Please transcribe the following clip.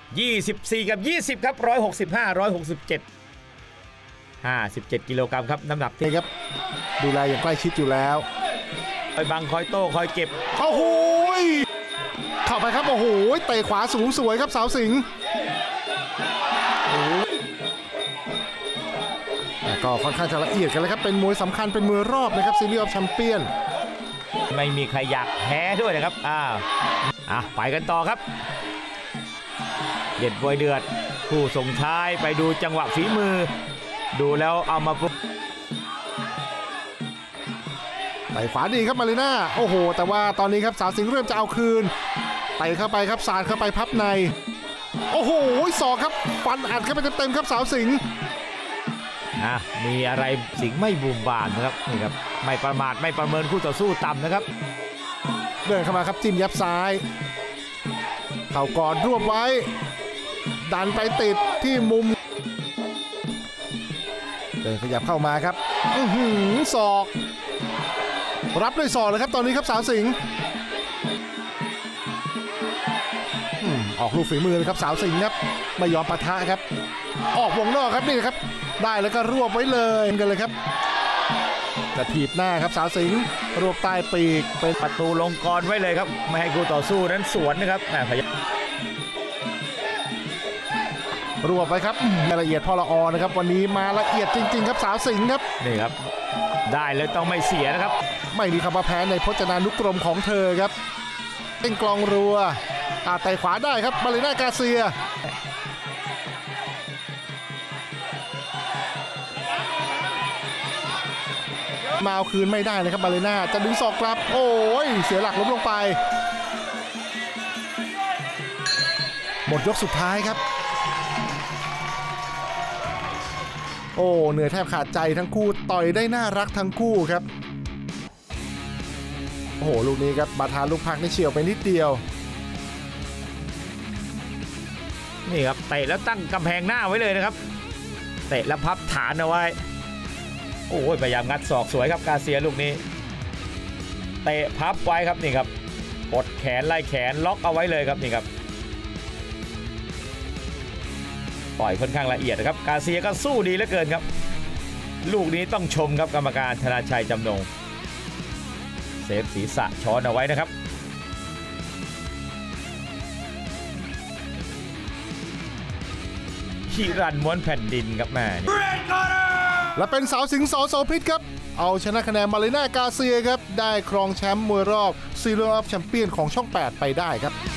24กับ20ครับ165 167 57กิโลกรัมครับน้ำหนักที่ครับดูแลอย่างใกล้ชิดอยู่แล้วคอยบังคอยโต้คอยเก็บโอ้โหเข้าไปครับโอ้โหเตะขวาสูงสวยครับสาวสิงห์ก็ค่อนข้างจะละเอียดกันเลยครับเป็นมวยสำคัญเป็นมวยรอบนะครับซีรีส์ออฟแชมเปี้ยนไม่มีใครอยากแพ้ด้วยนะครับไปกันต่อครับเด็ดบวยเดือดผู้ส่งท้ายไปดูจังหวะฝีมือดูแล้วเอามาปุ๊บไปขวาดีครับมารีน่าโอ้โหแต่ว่าตอนนี้ครับสาวสิงห์เริ่มจะเอาคืนไปเข้าไปครับสาดเข้าไปพับในโอ้โหศอกครับฟันอัดเข้าไปเต็มๆครับสาวสิงห์มีอะไรสิงห์ไม่บุ่มบานนะครับนี่ครับไม่ประมาทไม่ประเมินคู่ต่อสู้ต่ำนะครับเดินเข้ามาครับจิ้มยับซ้ายเข่ากอดรวบไว้ดันไปติดที่มุมเดินขยับเข้ามาครับศอกรับด้วยศอกเลยครับตอนนี้ครับสาวสิงห์ออกลูกฝีมือเลยครับสาวสิงห์ครับไม่ยอมปะทะครับออกวงนอกครับนี่ครับได้แล้วก็รวบไว้เลยกันเลยครับจะถีบหน้าครับสาวสิงห์รวบใต้ปีกเป็นประตูลงกรไว้เลยครับไม่ให้คู่ต่อสู้นั้นสวนนะครับพยายามรวบไปครับละเอียดพอละออนะครับวันนี้มาละเอียดจริงๆครับสาวสิงห์ครับนี่ครับได้เลยต้องไม่เสียนะครับไม่มีคำว่าแพ้ในพจนานุกรมของเธอครับเล่นกลองรัวเตะขวาได้ครับมารีน่ากาเซียมาเอาคืนไม่ได้นะครับมารีน่าจะดึงศอกกลับโอ้ยเสียหลักล้มลงไปหมดยกสุดท้ายครับโอ้เหนื่อยแทบขาดใจทั้งคู่ต่อยได้น่ารักทั้งคู่ครับโอ้โหลูกนี้ครับบาทาลูกพักนี่เฉียวไปนิดเดียวนี่ครับเตะแล้วตั้งกำแพงหน้าไว้เลยนะครับเตะแล้วพับฐานเอาไว้โอ้ยพยายามงัดศอกสวยครับกาเซียลูกนี้เตะพับไว้ครับนี่ครับกดแขนไล่แขนล็อกเอาไว้เลยครับนี่ครับต่อยค่อนข้างละเอียดนะครับกาเซียก็สู้ดีเหลือเกินครับลูกนี้ต้องชมครับกรรมการธนาชัยจำนงเซฟศีรษะช้อนเอาไว้นะครับขีรันม้วนแผ่นดินครับแม่และเป็นสาวสิงห์ ส.โสภิตครับเอาชนะคะแนนมารีน่ากาเซียครับได้ครองแชมป์มวยรอบซีรีส์ออฟแชมเปี้ยนของช่อง 8 ไปได้ครับ